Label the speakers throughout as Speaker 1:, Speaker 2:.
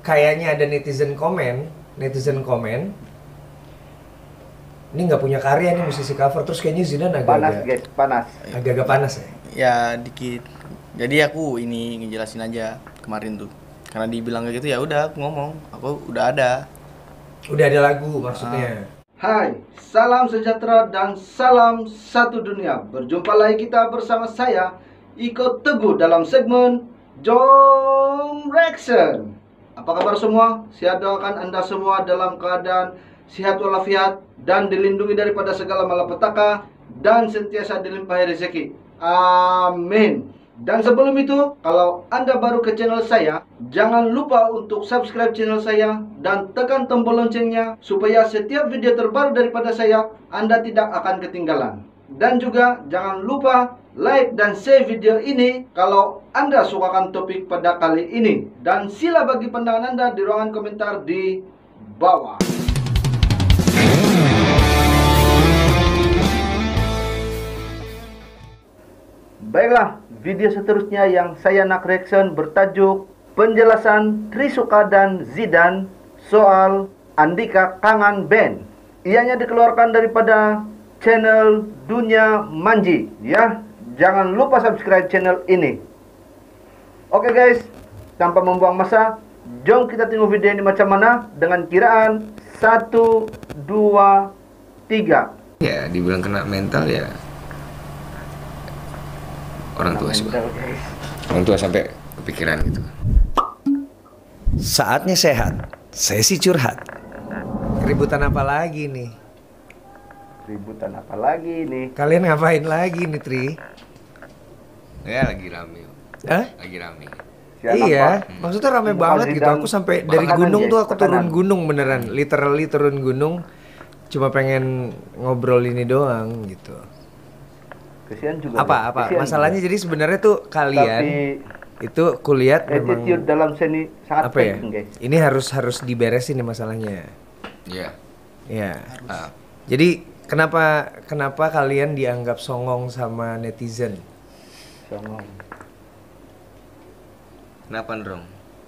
Speaker 1: kayaknya ada netizen komen, ini nggak punya karya nih musisi cover, terus kayaknya Zidane agak-agak panas ya.
Speaker 2: Ya dikit. Jadi aku ini ngejelasin aja kemarin tuh. Karena dibilang kayak gitu ya udah aku ngomong, aku udah ada
Speaker 1: lagu maksudnya.
Speaker 3: Hai, salam sejahtera dan salam satu dunia. Berjumpa lagi kita bersama saya Iko Teguh dalam segmen Jom Reaction. Apa kabar semua? Saya doakan Anda semua dalam keadaan sehat walafiat dan dilindungi daripada segala malapetaka dan sentiasa dilimpahi rezeki. Amin. Dan sebelum itu, kalau Anda baru ke channel saya, jangan lupa untuk subscribe channel saya dan tekan tombol loncengnya supaya setiap video terbaru daripada saya, Anda tidak akan ketinggalan. Dan juga jangan lupa like dan share video ini kalau Anda sukakan topik pada kali ini. Dan sila bagi pandangan Anda di ruangan komentar di bawah. Baiklah, video seterusnya yang saya nak reaction bertajuk penjelasan Trisuka dan Zidane soal Andika Kangen Band. Ianya dikeluarkan daripada channel Dunia Manji ya. Jangan lupa subscribe channel ini. Oke guys, tanpa membuang masa, jom kita tengok video ini macam mana dengan kiraan 1, 2, 3.
Speaker 4: Ya, dibilang kena mental ya. Orang tua sih, orang tua sampai kepikiran gitu.
Speaker 1: Saatnya sehat, sesi curhat. Keributan apa lagi nih? Kalian ngapain lagi nih, Tri?
Speaker 4: Ya lagi rame. Lagi rame.
Speaker 1: Iya, maksudnya rame banget gitu. Aku sampai dari gunung tuh aku turun gunung beneran, literally turun gunung. Cuma pengen ngobrol ini doang gitu.
Speaker 3: Kesian juga.
Speaker 1: Apa? Masalahnya jadi sebenarnya tuh kalian itu kuliah memang
Speaker 3: dalam seni sangat
Speaker 1: apa ya?
Speaker 3: guys.
Speaker 1: Ini harus diberesin nih masalahnya.
Speaker 4: Iya.
Speaker 1: Iya. Jadi kenapa kalian dianggap songong sama netizen?
Speaker 3: Songong.
Speaker 4: Kenapa Drong?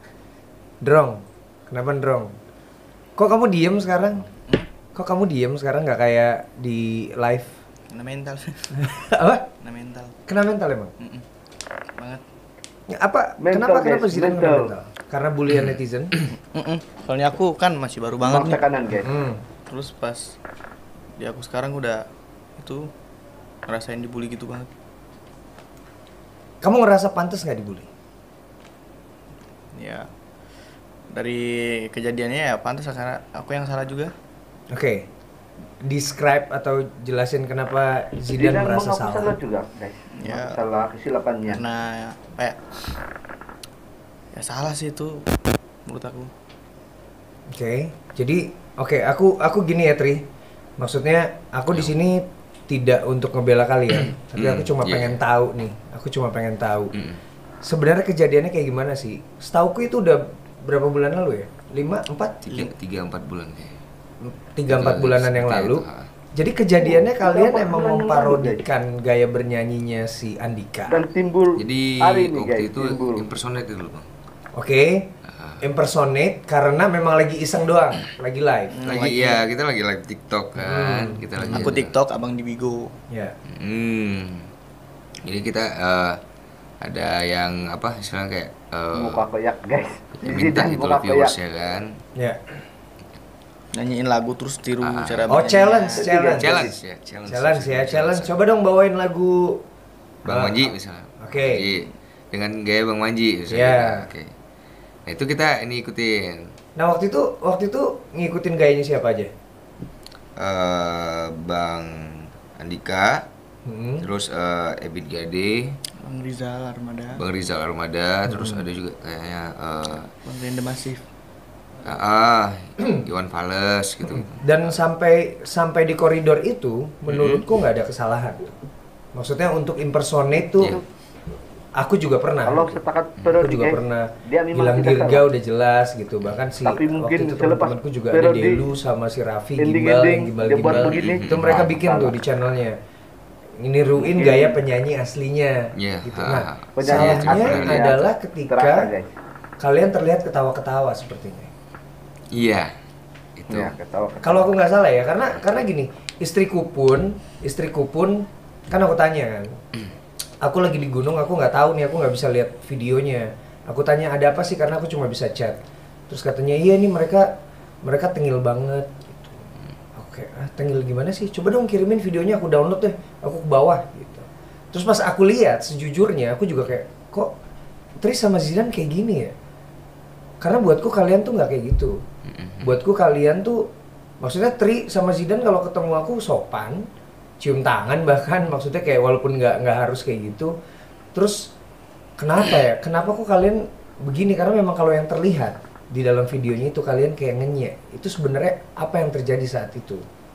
Speaker 1: Kenapa Drong? Kok kamu diem sekarang? Nggak kayak di live?
Speaker 2: kena mental.
Speaker 1: Apa?
Speaker 2: Kena mental.
Speaker 1: Kena mental emang?
Speaker 2: Banget.
Speaker 1: Kenapa Zidane kena mental? Karena bulian netizen?
Speaker 2: Soalnya aku kan masih baru banget nih.
Speaker 3: Kanan guys.
Speaker 2: Terus pas di aku sekarang udah itu ngerasain dibully gitu banget.
Speaker 1: Kamu ngerasa pantas nggak dibully?
Speaker 2: Ya dari kejadiannya ya pantas karena aku yang salah juga.
Speaker 1: Oke. Describe atau jelasin kenapa Zidane merasa salah
Speaker 3: juga, guys.
Speaker 2: Ya,
Speaker 3: salah kesilapannya.
Speaker 2: Karena apa ya salah sih itu menurut aku.
Speaker 1: Oke. Jadi aku gini ya, Tri. Maksudnya aku di sini tidak untuk ngebela kalian, tapi aku cuma pengen tahu nih. Sebenarnya kejadiannya kayak gimana sih? Setauku itu udah berapa bulan lalu ya?
Speaker 4: 3-4 bulan kayak.
Speaker 1: 3-4 bulanan yang lalu. Jadi kejadiannya kalian emang memparodikan gaya bernyanyinya si Andika.
Speaker 3: Dan timbul
Speaker 4: jadi
Speaker 3: hari ini,
Speaker 4: waktu
Speaker 3: guys,
Speaker 4: itu impersonate dulu Bang.
Speaker 1: Oke. Impersonate karena memang lagi iseng doang, lagi live.
Speaker 4: Kita lagi live TikTok kan.
Speaker 2: Aku TikTok, abang di Bigo.
Speaker 1: Ya.
Speaker 4: Jadi kita ada yang apa istilahnya kayak
Speaker 3: muka koyak guys.
Speaker 4: minta itu viewers ya kan.
Speaker 1: Ya.
Speaker 2: Nyanyiin lagu terus tiru cara
Speaker 1: challenge. Coba dong bawain lagu
Speaker 4: Bang Manji misalnya.
Speaker 1: Oke.
Speaker 4: Dengan gaya Bang Manji misalnya.
Speaker 1: Yeah.
Speaker 4: Oke. Nah, itu kita ini ikutin.
Speaker 1: Nah, waktu itu ngikutin gayanya siapa aja?
Speaker 4: Bang Andika, terus Ebit Gade,
Speaker 2: Bang Rizal Armada,
Speaker 4: terus ada juga kayaknya
Speaker 2: Bang Rende Masif.
Speaker 4: Iwan Fales gitu.
Speaker 1: Dan sampai di koridor itu menurutku nggak ada kesalahan. Maksudnya untuk impersonate tuh aku juga pernah.
Speaker 3: Kalau setakat
Speaker 1: aku juga pernah bilang Dirga udah jelas gitu. Bahkan si
Speaker 3: tapi mungkin
Speaker 1: waktu itu temanku juga ada Delu sama si Raffi Gimbal. Itu mereka bikin tuh di channelnya. Niruin gaya penyanyi aslinya gitu. Nah, salahnya adalah ketika kalian terlihat ketawa-ketawa sepertinya.
Speaker 4: Iya. Itu.
Speaker 3: Ya, ketawa.
Speaker 1: Kalau aku nggak salah ya, karena gini, istriku pun kan aku tanya kan, aku lagi di gunung, aku nggak tahu nih, aku nggak bisa lihat videonya. Aku tanya ada apa sih, karena aku cuma bisa chat. Terus katanya iya nih mereka tengil banget. Gitu. Oke, tengil gimana sih? Coba dong kirimin videonya, aku download deh, aku ke bawah gitu. Terus pas aku lihat, sejujurnya aku juga kayak, kok Tri sama Zidane kayak gini ya? Karena buatku kalian tuh nggak kayak gitu. Buatku kalian tuh, maksudnya Tri sama Zidane kalau ketemu aku sopan, cium tangan bahkan, maksudnya kayak walaupun nggak harus kayak gitu. Terus kenapa ya? Kenapa kok kalian begini? Karena memang kalau yang terlihat di dalam videonya itu kalian kayak ngenyek. Itu sebenarnya apa yang terjadi saat itu?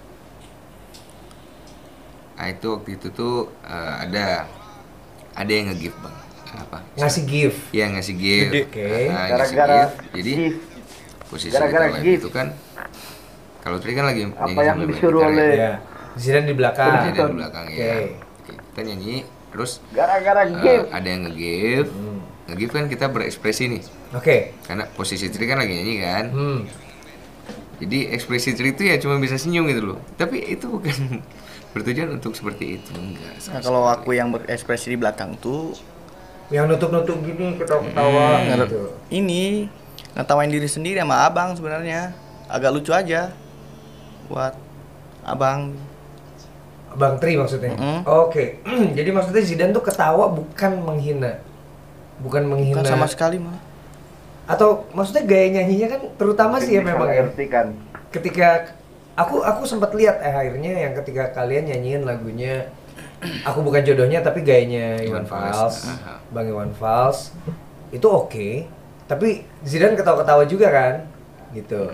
Speaker 4: Nah, itu waktu itu tuh ada yang nge-give bang. Apa?
Speaker 1: Ngasih gift.
Speaker 4: Iya ngasih gift.
Speaker 1: Oke.
Speaker 4: Ngasih
Speaker 3: Gara-gara
Speaker 4: gift. Jadi
Speaker 3: gift.
Speaker 4: posisi
Speaker 3: Gara-gara
Speaker 4: kita live
Speaker 3: gift.
Speaker 4: itu kan, kalau Tri kan lagi
Speaker 3: Apa
Speaker 4: nyanyi
Speaker 3: yang
Speaker 4: sambil main
Speaker 3: disuruh
Speaker 4: gitar ya.
Speaker 3: oleh-
Speaker 1: Ya. Zidane di belakang.
Speaker 4: Ada di belakang ya.
Speaker 1: Oke.
Speaker 4: Oke, kita nyanyi terus
Speaker 3: Gara-gara gift.
Speaker 4: ada yang nge-give. Nge-give kan kita berekspresi nih.
Speaker 1: Oke.
Speaker 4: Karena posisi Tri kan lagi nyanyi kan. Jadi ekspresi Tri itu ya cuma bisa senyum gitu loh. Tapi itu bukan bertujuan untuk seperti itu, enggak.
Speaker 2: Nah, kalau aku yang berekspresi di belakang tuh
Speaker 1: Yang nutup-nutup gini, ketawa-ketawa gitu.
Speaker 2: ini ngetawain diri sendiri sama abang sebenarnya. Agak lucu aja buat abang.
Speaker 1: Bang Tri maksudnya?
Speaker 2: Mm-mm.
Speaker 1: Oke. Jadi maksudnya Zidane tuh ketawa bukan menghina. Bukan menghina.
Speaker 2: Bukan sama sekali malah.
Speaker 1: Atau maksudnya gaya nyanyinya kan terutama sih ya
Speaker 3: Bisa
Speaker 1: memang ya.
Speaker 3: mengerti kan.
Speaker 1: Ketika aku sempat lihat akhirnya yang ketika kalian nyanyiin lagunya Aku Bukan Jodohnya tapi gayanya Iwan
Speaker 4: Iwan Fals.
Speaker 1: Fals, Bang Iwan Fals itu oke. Tapi Zidane ketawa-ketawa juga kan, gitu.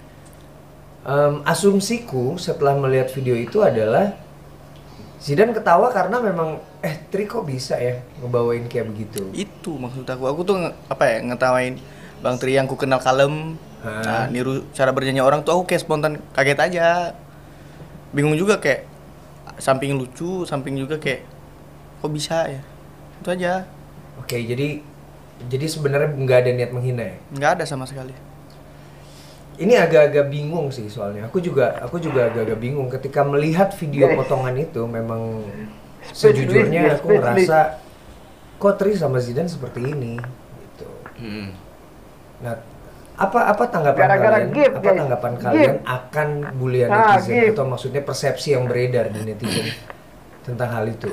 Speaker 1: Asumsiku setelah melihat video itu adalah Zidane ketawa karena memang Tri kok bisa ya ngebawain kayak begitu.
Speaker 2: Itu maksud aku tuh ngetawain Bang Tri yang ku kenal kalem. Nah, niru cara bernyanyi orang tuh aku kayak spontan kaget aja. Bingung juga kayak samping lucu, samping juga kayak kok bisa ya. Itu aja.
Speaker 1: Oke, jadi sebenarnya nggak ada niat menghina ya.
Speaker 2: Nggak ada sama sekali.
Speaker 1: Ini agak-agak bingung sih soalnya. Aku juga agak-agak bingung ketika melihat video potongan itu. Memang sejujurnya aku ngerasa kok Tri sama Zidane seperti ini gitu. Nah, apa tanggapan
Speaker 3: Gara-gara
Speaker 1: kalian?
Speaker 3: gift,
Speaker 1: Apa
Speaker 3: guys.
Speaker 1: tanggapan
Speaker 3: Gift.
Speaker 1: kalian akan bulian
Speaker 3: Ah,
Speaker 1: netizen
Speaker 3: gift.
Speaker 1: atau maksudnya persepsi yang beredar di netizen tentang hal itu?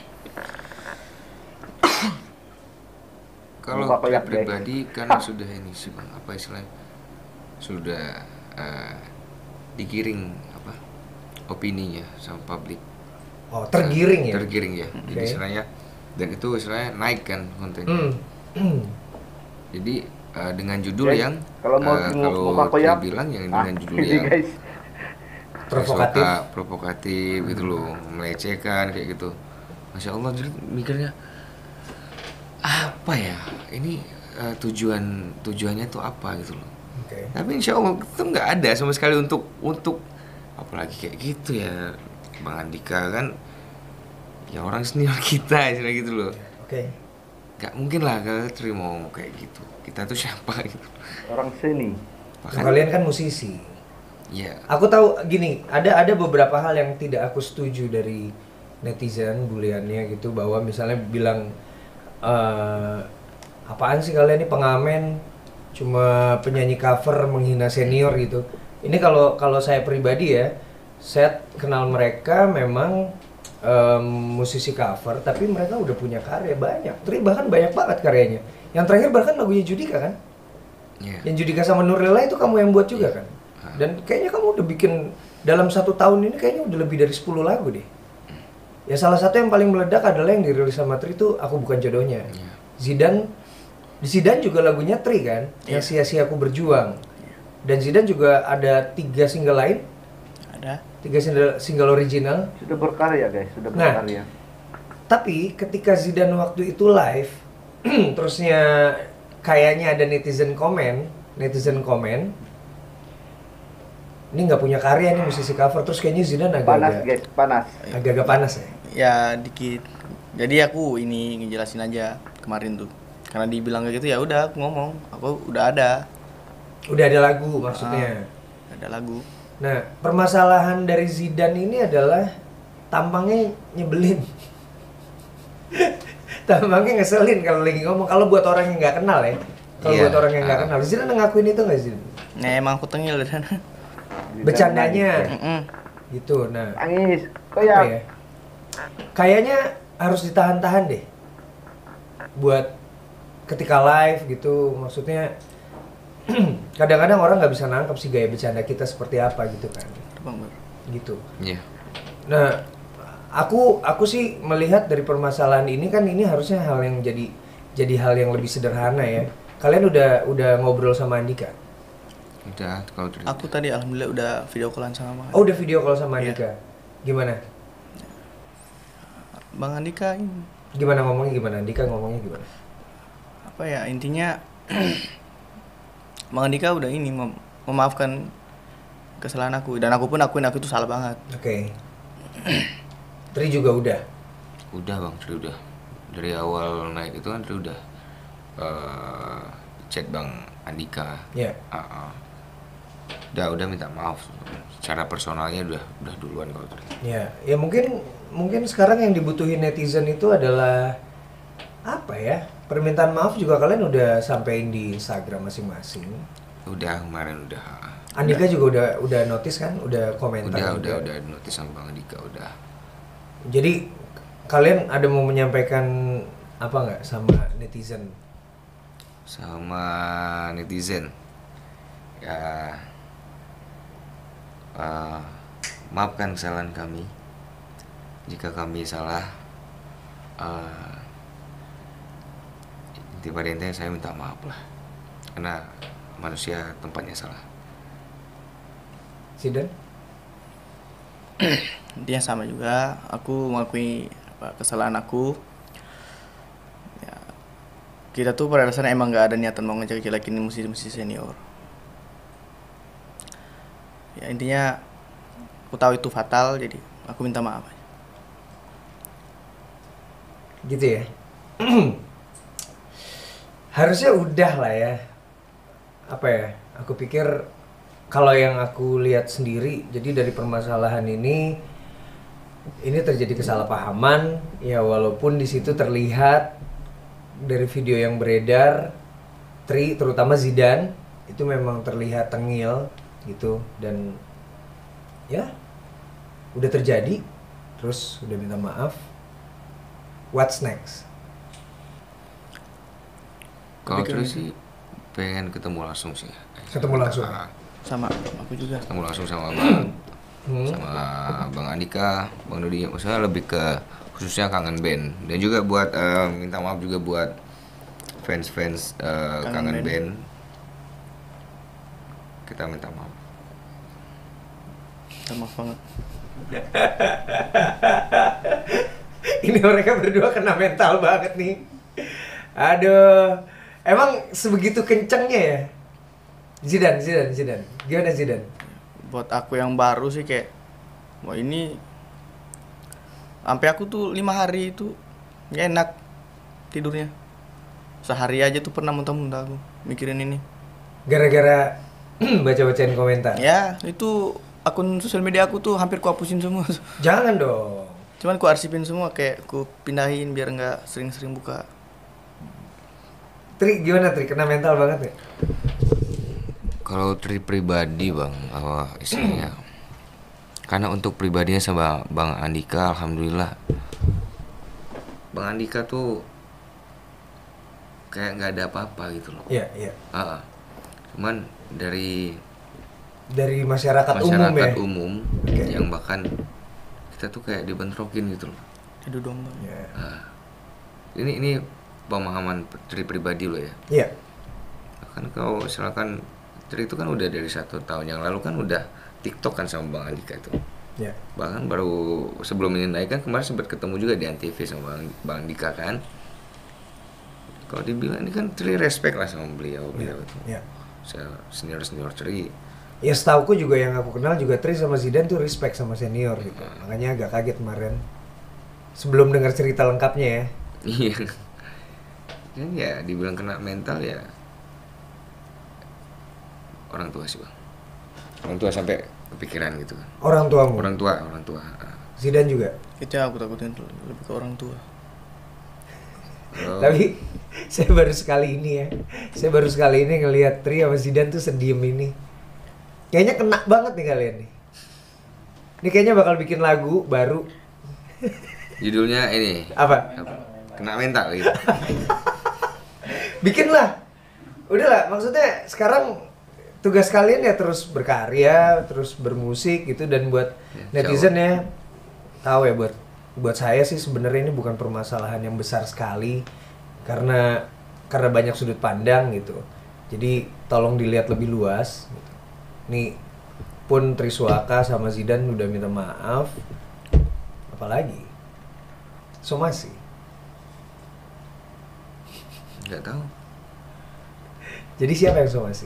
Speaker 4: Kalau
Speaker 3: Bapak
Speaker 4: Tri
Speaker 3: ya, guys.
Speaker 4: pribadi kan sudah ini sih bang, apa istilahnya, sudah digiring apa opininya sama publik.
Speaker 1: Oh, tergiring ya?
Speaker 4: Tergiring ya. Jadi
Speaker 1: Oke.
Speaker 4: istilahnya, dan itu istilahnya naik kan kontennya. Jadi dengan judul
Speaker 3: Guys,
Speaker 4: yang
Speaker 3: kalau mau muka
Speaker 4: Tri
Speaker 3: koyak,
Speaker 4: bilang yang dengan judul
Speaker 3: ini
Speaker 4: yang
Speaker 3: guys.
Speaker 1: Provokatif.
Speaker 4: provokatif gitu loh, melecehkan kayak gitu. Masya Allah, jadi mikirnya apa ya ini tujuannya tuh apa gitu loh.
Speaker 1: Oke.
Speaker 4: Tapi insya Allah itu nggak ada sama sekali untuk apalagi kayak gitu ya Bang Andika kan ya orang senior kita istilah gitu loh.
Speaker 1: Oke.
Speaker 4: Nggak mungkin lah kalau terima kayak gitu. Kita tuh siapa gitu.
Speaker 3: Orang seni.
Speaker 1: Kalian kan musisi.
Speaker 4: Ya.
Speaker 1: Aku tahu gini, ada beberapa hal yang tidak aku setuju dari netizen buliannya gitu, bahwa misalnya bilang apaan sih kalian ini pengamen, cuma penyanyi cover menghina senior gitu. Ini kalau saya pribadi ya, saya kenal mereka memang musisi cover, tapi mereka udah punya karya banyak. Bahkan banyak banget karyanya. Yang terakhir bahkan lagunya Judika kan?
Speaker 4: Ya.
Speaker 1: Yang Judika sama Nurlela itu kamu yang buat juga kan? Dan kayaknya kamu udah bikin dalam 1 tahun ini kayaknya udah lebih dari 10 lagu deh. Ya salah satu yang paling meledak adalah yang dirilis sama Tri itu Aku Bukan Jodohnya. Zidane juga lagunya Tri kan, yang Sia-Sia Aku Berjuang. Dan Zidane juga ada 3 single lain,
Speaker 2: Ada.
Speaker 1: 3 single original.
Speaker 3: Sudah berkarya guys, sudah
Speaker 1: Nah.
Speaker 3: berkarya.
Speaker 1: Tapi ketika Zidane waktu itu live, terusnya kayaknya ada netizen komen, ini nggak punya karya nih musisi cover, terus kayaknya Zidane
Speaker 3: Panas guys, panas.
Speaker 1: agak-agak panas ya.
Speaker 2: Ya dikit. Jadi aku ini ngejelasin aja kemarin tuh. Karena dibilang kayak gitu ya udah aku ngomong, aku udah ada
Speaker 1: lagu maksudnya.
Speaker 2: ada lagu.
Speaker 1: Nah, permasalahan dari Zidane ini adalah tampangnya nyebelin. Tampangnya ngeselin kalau lagi ngomong. Kalau buat orang yang nggak kenal ya. Kalau buat orang yang nggak kenal, Zidane ngakuin itu nggak sih?
Speaker 2: Nah emang aku tengil dan
Speaker 1: Bercandanya. Gitu. Nah,
Speaker 3: Tangis.
Speaker 1: apa ya? Kayaknya harus ditahan-tahan deh. Buat ketika live gitu, maksudnya kadang-kadang orang nggak bisa nangkep sih gaya bercanda kita seperti apa gitu kan. Gitu.
Speaker 4: Iya.
Speaker 1: Nah, aku sih melihat dari permasalahan ini kan ini harusnya hal yang jadi hal yang lebih sederhana ya. Kalian udah ngobrol sama Andika?
Speaker 4: Udah, kalau
Speaker 2: aku tadi alhamdulillah udah video callan sama Bang.
Speaker 1: Oh, udah video call sama Andika. Gimana?
Speaker 2: Bang Andika ini
Speaker 1: Gimana ngomongnya gimana? Andika ngomongnya gimana?
Speaker 2: apa ya intinya Bang Andika udah ini memaafkan kesalahan aku dan aku pun akuin aku itu salah banget.
Speaker 1: Oke. Tri juga udah.
Speaker 4: Udah Bang, Tri udah. Dari awal naik itu kan Tri udah chat Bang Andika.
Speaker 1: Ya.
Speaker 4: Udah minta maaf. Secara personalnya udah duluan kalau Tri.
Speaker 1: Ya mungkin sekarang yang dibutuhin netizen itu adalah apa ya? Permintaan maaf juga kalian udah sampein di Instagram masing-masing.
Speaker 4: Udah kemarin udah.
Speaker 1: Andika juga udah notice kan? Udah komentar.
Speaker 4: Udah notice sama Bang Andika udah.
Speaker 1: Jadi kalian ada mau menyampaikan apa nggak sama netizen?
Speaker 4: Sama netizen. Ya maafkan kesalahan kami. Jika kami salah, pada intinya saya minta maaf lah. Karena manusia tempatnya salah.
Speaker 1: Zidane?
Speaker 2: Intinya sama juga, aku mengakui kesalahan aku. Ya, kita tuh pada dasarnya emang nggak ada niatan mau ngejek-jelekin musisi senior. Ya intinya aku tahu itu fatal, jadi aku minta maaf aja.
Speaker 1: Gitu ya. Harusnya udah lah ya. Apa ya? Aku pikir kalau yang aku lihat sendiri, jadi dari permasalahan ini terjadi kesalahpahaman ya, walaupun di situ terlihat dari video yang beredar Tri terutama Zidane itu memang terlihat tengil gitu, dan ya udah terjadi, terus udah minta maaf. What's next?
Speaker 4: Kalau terus sih pengen ketemu langsung sih.
Speaker 1: Ketemu langsung.
Speaker 2: Sama aku juga.
Speaker 4: Ketemu langsung sama Bang sama Bang Andika, Bang Dodi. Maksudnya lebih ke khususnya kangen band, dan juga buat minta maaf juga buat fans kangen band. Kita minta maaf.
Speaker 2: Minta maaf banget.
Speaker 1: Ini mereka berdua kena mental banget nih. Aduh, emang sebegitu kencengnya ya? Zidane. Gimana Zidane?
Speaker 2: Buat aku yang baru sih kayak, wah ini sampai aku tuh 5 hari itu nggak enak tidurnya. Sehari aja tuh pernah muntah-muntah aku mikirin ini.
Speaker 1: Gara-gara baca-bacain komentar?
Speaker 2: Ya, itu akun sosial media aku tuh hampir ku hapusin semua.
Speaker 1: Jangan dong.
Speaker 2: Cuman ku arsipin semua, kayak ku pindahin biar nggak sering-sering buka.
Speaker 1: Tri, gimana Tri? Kena mental banget ya?
Speaker 4: Kalau Tri pribadi Bang, istilahnya karena untuk pribadinya sama Bang Andika, alhamdulillah Bang Andika tuh kayak nggak ada apa-apa gitu loh.
Speaker 1: Iya.
Speaker 4: Cuman dari
Speaker 1: masyarakat umum ya?
Speaker 4: Okay. Yang bahkan kita tuh kayak dibentrokin gitu loh.
Speaker 2: Itu domba.
Speaker 1: Yeah.
Speaker 4: Ini pemahaman Tri pribadi loh ya.
Speaker 1: Iya.
Speaker 4: Kan kalau misalkan Tri itu kan udah dari 1 tahun yang lalu kan udah TikTok kan sama Bang Andika itu.
Speaker 1: Iya.
Speaker 4: Bahkan baru sebelum ini naik kan kemarin sempat ketemu juga di Antv sama Bang Andika kan. Kalau dibilang ini kan Tri respect lah sama beliau itu.
Speaker 1: Iya.
Speaker 4: Senior Tri.
Speaker 1: Ya setauku juga yang aku kenal juga Tri sama Zidane tuh respect sama senior gitu. Makanya agak kaget kemarin sebelum dengar cerita lengkapnya ya.
Speaker 4: Iya. Ya dibilang kena mental ya orang tua sih bang. Orang tua sampai kepikiran gitu kan.
Speaker 1: Orang tuamu?
Speaker 4: Orang tua.
Speaker 1: Zidan juga?
Speaker 2: Itu yang aku takutin lebih ke orang tua.
Speaker 1: Tapi saya baru sekali ini ngelihat Tri sama Zidan tuh sediem ini. Kayaknya kena banget nih kalian nih. Ini kayaknya bakal bikin lagu baru.
Speaker 4: Judulnya ini.
Speaker 1: Apa?
Speaker 4: Kena mental gitu.
Speaker 1: Bikinlah. Udahlah, maksudnya sekarang tugas kalian ya terus berkarya, terus bermusik gitu, dan buat netizen ya tahu ya, buat saya sih sebenarnya ini bukan permasalahan yang besar sekali karena banyak sudut pandang gitu. Jadi tolong dilihat lebih luas gitu. Nih pun Triswaka sama Zidan udah minta maaf, apalagi somasi.
Speaker 4: Nggak tahu.
Speaker 1: Jadi siapa yang somasi?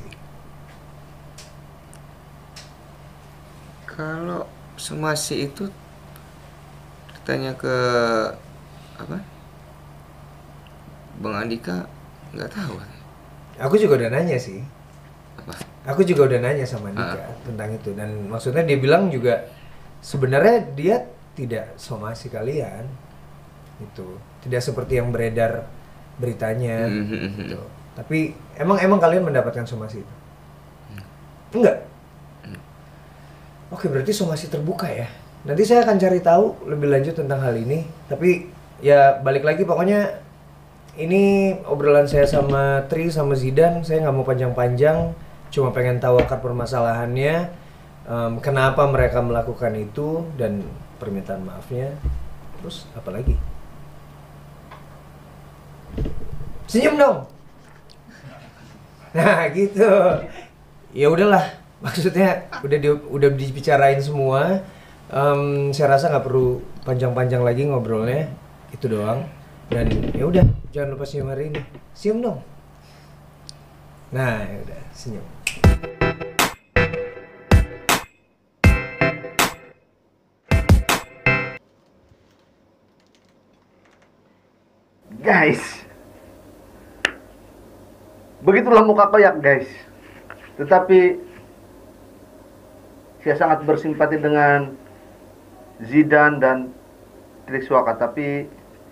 Speaker 4: Kalau somasi itu tanya ke apa? Bang Andika nggak tahu.
Speaker 1: Aku juga udah nanya sih.
Speaker 4: Apa?
Speaker 1: Aku juga udah nanya sama Andika tentang itu, dan maksudnya dia bilang juga sebenarnya dia tidak somasi kalian. Itu tidak seperti yang beredar beritanya gitu. Tapi emang kalian mendapatkan somasi itu? Enggak? Oke, berarti somasi terbuka ya. Nanti saya akan cari tahu lebih lanjut tentang hal ini. Tapi ya balik lagi, pokoknya ini obrolan saya sama Tri sama Zidan. Saya nggak mau panjang-panjang, cuma pengen tahu akar permasalahannya, kenapa mereka melakukan itu, dan permintaan maafnya. Terus apa lagi? Senyum dong. Nah gitu. Ya udahlah. Maksudnya udah dibicarain semua. Saya rasa nggak perlu panjang-panjang lagi ngobrolnya, itu doang. Dan ya udah, jangan lupa senyum hari ini. Senyum dong. Nah, ya udah, senyum.
Speaker 3: Guys, begitulah muka koyak guys. Tetapi saya sangat bersimpati dengan Zidan dan Triswaka, tapi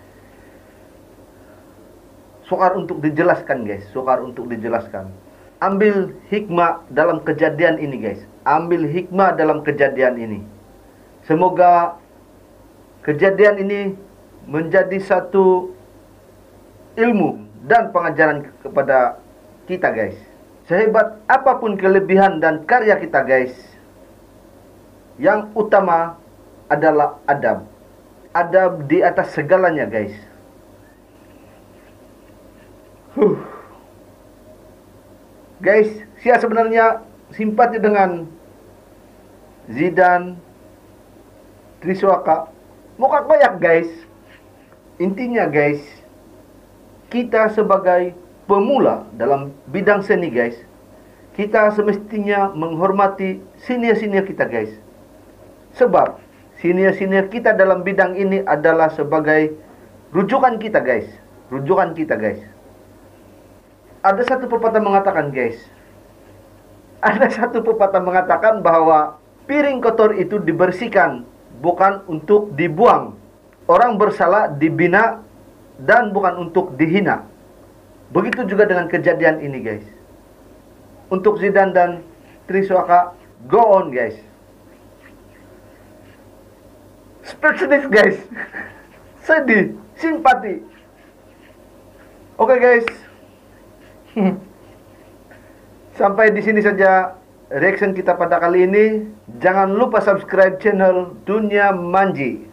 Speaker 3: sukar untuk dijelaskan guys, sukar untuk dijelaskan. Ambil hikmah dalam kejadian ini guys, ambil hikmah dalam kejadian ini. Semoga kejadian ini menjadi satu ilmu dan pengajaran kepada kita guys. Sehebat apapun kelebihan dan karya kita guys, yang utama adalah adab. Adab di atas segalanya guys. Guys, saya sebenarnya simpati dengan Zidan, Triswaka. Muka koyak guys. Intinya guys, kita sebagai pemula dalam bidang seni guys, kita semestinya menghormati senior-senior kita guys. Sebab senior-senior kita dalam bidang ini adalah sebagai rujukan kita guys. Rujukan kita guys. Ada satu pepatah mengatakan guys, ada satu pepatah mengatakan bahwa piring kotor itu dibersihkan, bukan untuk dibuang. Orang bersalah dibina dan bukan untuk dihina. Begitu juga dengan kejadian ini guys. Untuk Zidan dan Triswaka, go on guys. Speechless guys. Sedih, simpati. Oke guys. Sampai di sini saja reaction kita pada kali ini. Jangan lupa subscribe channel Dunia Manji.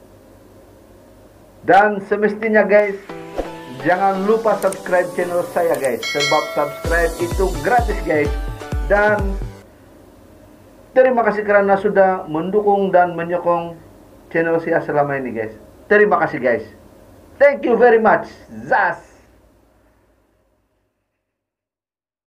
Speaker 3: Dan semestinya guys, jangan lupa subscribe channel saya guys, sebab subscribe itu gratis guys. Dan terima kasih karena sudah mendukung dan menyokong channel saya selama ini guys. Terima kasih guys. Thank you very much. Zas.